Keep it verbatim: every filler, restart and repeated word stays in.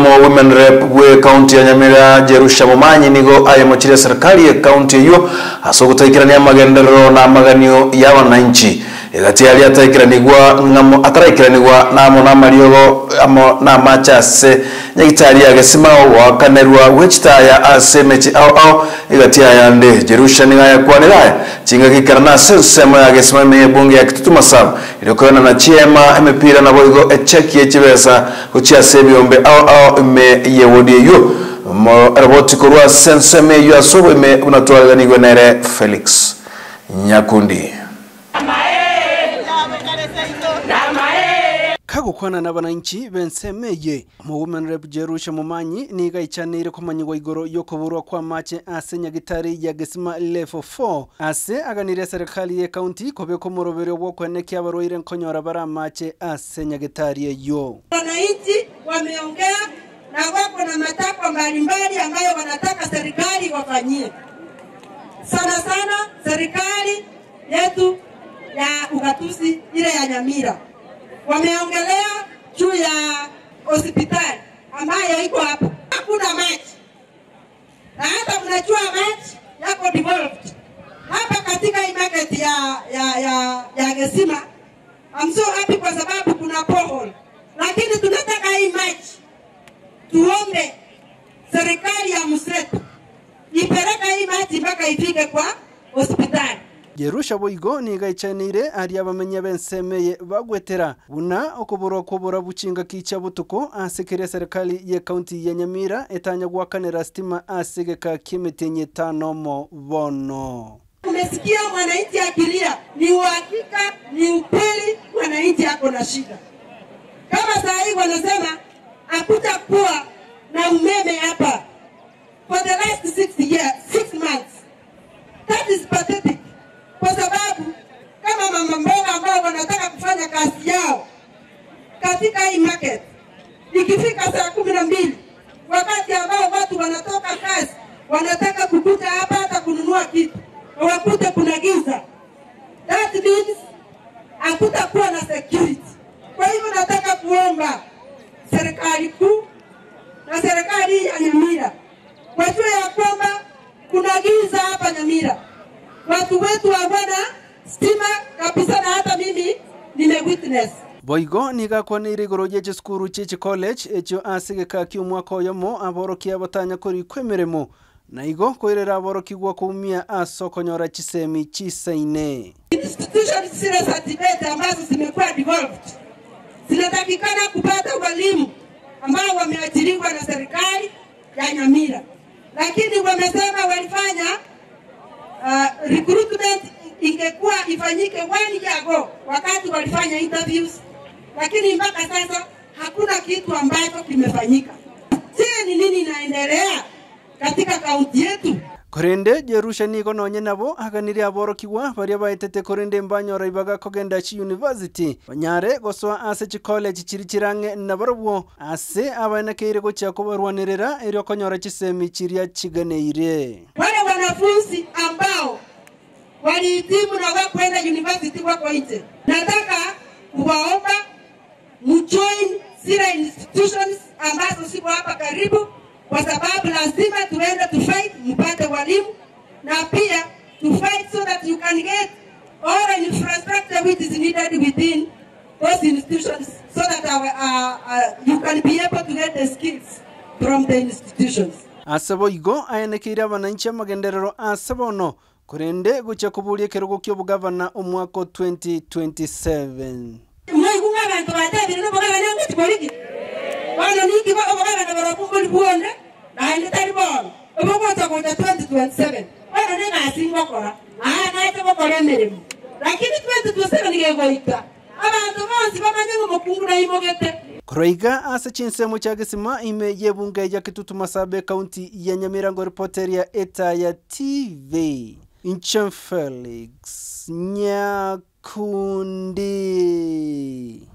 Women rep we county ya Nyamira Jerusha Momanyi nigo ayemokire serikali ya county yo asogutaikirania magendero na maganio ya wananchi egati yali ataikiranigwa ngamo ataikiranigwa namo na mariogo amo na machase nyagitari ya gesima wa kanerwa wechitaya asemechi au au egati yande Jerusha ningaya kwanira chinga kikarana sensema ya gesima me bunge ya Kitutu Masaba iliyokona na chiema emepira na boigo echeki echibesa kuchia sebiombe au au me yewodi yo mo roboti kurwa senseme yo asobo me unatwala nigwe nere Felix Nyakundi kagukwana n'abananchi bensemeye mu Women Rep Jerusha Momanyi niga ichanire kumanyigwa igoro yo kuburwa kwa mache ase nyagitari ya Gesima level four ase aganire serikali ya county kobe ko morobere wo kweneke abaroire nkonyora bara mache ase nyagitari yo. Wananchi wameongea na wako na matakwa mbalimbali ambayo wanataka serikali wafanyie. Sana sana serikali yetu ya ugatuzi ile ya Nyamira wameongelea juu ya hospitali ambayo iko hapo. Hakuna maji. Na hata mnajua maji yako developed. Hapa katika hii market ya ya ya ya Gesima, I'm so happy kwa sababu kuna borehole. Lakini tunataka hii maji tuombe serikali ya Mseto ipeleka hii maji mpaka ifike kwa hospitali. Jerusha boigo niga ichanire ari abamenya bensemeye bagwetera buna okoboro kobora bucinga kicha butuko asekere serikali ya county ya Nyamira etanya gwakanira stima asegeka kimetenye tano mo bono. Umesikia mwananchi akilia, ni uhakika, ni ukweli mwananchi ako na shida. Kama saa hii wanasema hakuta kuwa na umeme hapa for the last six years, six months. That is pathetic. Kwa sababu kama mama mboga ambao wanataka kufanya kazi yao katika hii market ikifika saa kumi na mbili wakati ambao watu wanatoka kazi wanataka kukuta hapa hata kununua kitu wakute kuna giza, that means hakutakuwa na security. Kwa hivyo nataka kuomba serikali kuu na serikali ya Nyamira wajue ya kwamba kuna giza hapa Nyamira. Watu wetu hawana stima kabisa na hata mimi nime witness. Boigo niga kwane irigoro yeje skuru cheche college echo asegeka kyumwaka yomo aboroki abatanya kuri kwemeremo na igo koirera aboroki gwa kumia asokonyora chisemi chisaine. Institutions zile za Tibet ambazo zimekuwa developed zinatakikana kupata walimu ambao wameajiriwa na serikali ya Nyamira, lakini wamesema walifanya Uh, recruitment ingekuwa ifanyike one year ago wakati walifanya interviews, lakini mpaka sasa hakuna kitu ambacho kimefanyika. Je, ni nini inaendelea katika kaunti yetu? Korende Jerusha niko nonye nabo aganiri aborokiwa bari baitete korende mbanyora ibaga kogenda chi university banyare goswa ase chi college chirichirange nabarwo ase abana keire go chako barwanirira ero konyora chisemi chiria chiganeire. Wale wanafunzi ambao walihitimu na wakwenda university wako nje, nataka kuwaomba mjoin zile institutions ambazo siko hapa karibu, kwa sababu lazima tuende to fight mpate walimu na pia to fight so that you can get all the infrastructure which is needed within those institutions so that our, uh, uh, you can be able to get the skills from the institutions. Asabo igo ayenekire abananchi amagenderero asabono kurende gucha kubulie kerugo kyo bugavana umwako twenty twenty-seven. Mwangu abantu batabire no bugavana ngitboliki. Bana niki ba bugavana barakumbuli buonde na ile taribon. Obogota kwa twenty twenty-seven. Bana ne ngasingo kora. Ah na ite bokore meremu. Lakini twenty twenty-seven ngegoita. Abantu bonsi bamanyengo mukungura imogete. Kroiga asa chinsemo cha Gesima ime yebunge ya Kitutu Masaba county ya Nyamira ngo reporteria eta ya T V. Inchem Felix Nyakundi.